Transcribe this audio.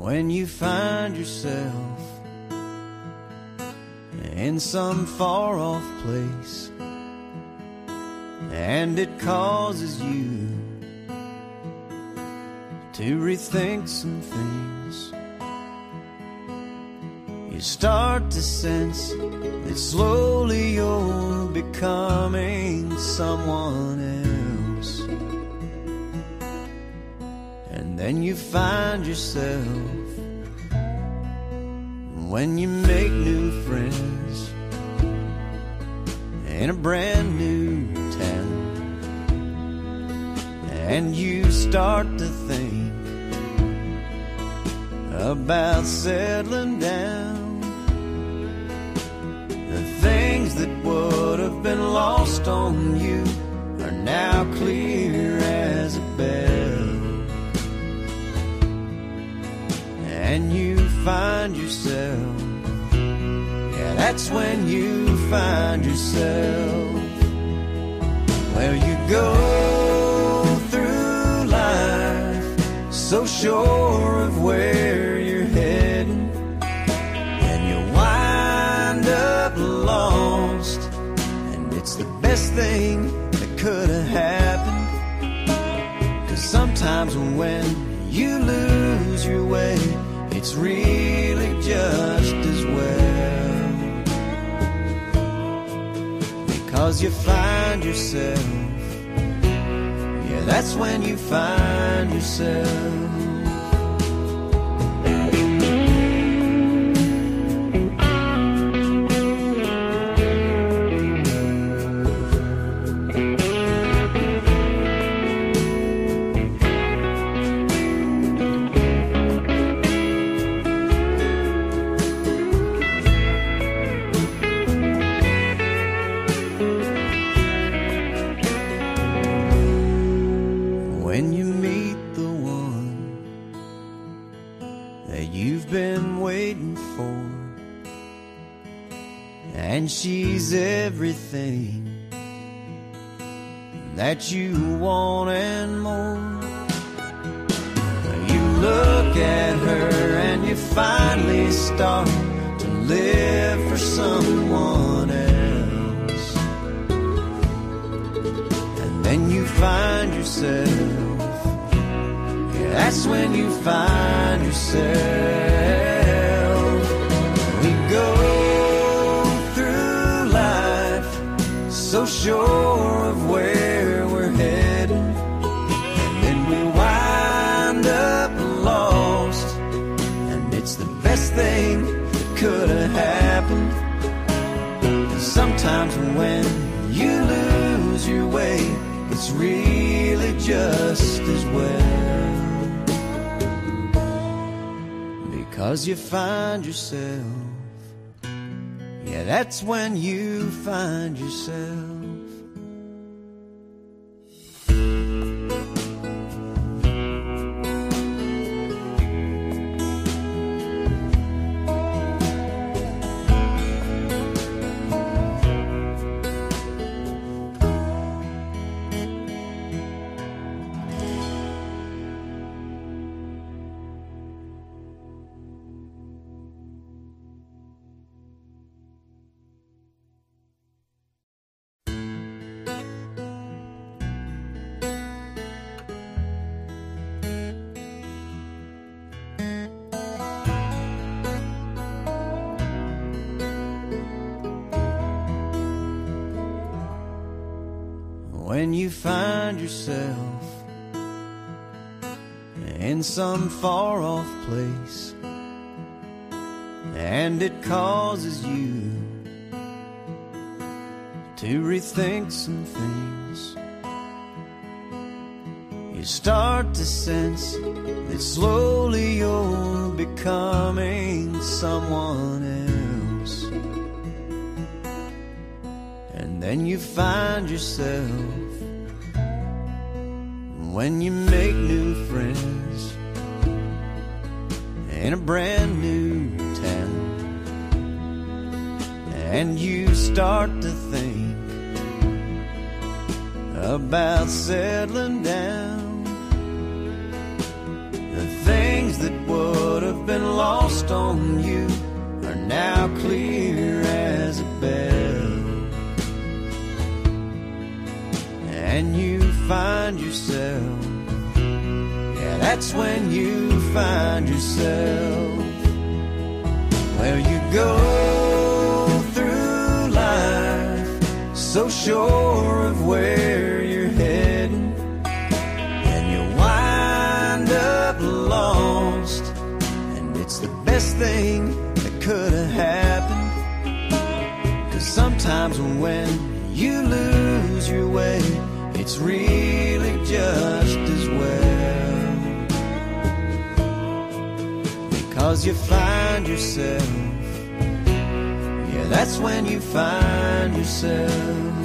when you find yourself in some far-off place, and it causes you to rethink some things. You start to sense that slowly you're becoming someone else. And then you find yourself, when you make new friends in a brand new town, and you start to think about settling down. The things that would have been lost on you are now clear as a bell. And you find yourself, yeah, that's when you find yourself. Well, you go through life so sure of where you're heading, and you wind up lost, and it's the best thing that could have happened. 'Cause sometimes when you lose your way, it's really just as well, because you find yourself, yeah, that's when you find yourself. When you meet the one that you've been waiting for, and she's everything that you want and more, you look at her and you finally start to live for someone else. And then you find yourself, that's when you find yourself. We go through life so sure of where we're heading, and then we wind up lost, and it's the best thing that could have happened. And sometimes when you lose your way, it's really just as well, because you find yourself, yeah, that's when you find yourself. When you find yourself in some far-off place, and it causes you to rethink some things, you start to sense that slowly you're becoming someone else. And then you find yourself, when you make new friends in a brand new town, and you start to think about settling down. The things that would have been lost on you are now clear as a bell. And you find yourself, yeah, that's when you find yourself. Well, you go through life so sure of where you're heading, and you wind up lost, and it's the best thing that could have happened. 'Cause sometimes when you lose your way, it's really just as well, because you find yourself, yeah, that's when you find yourself.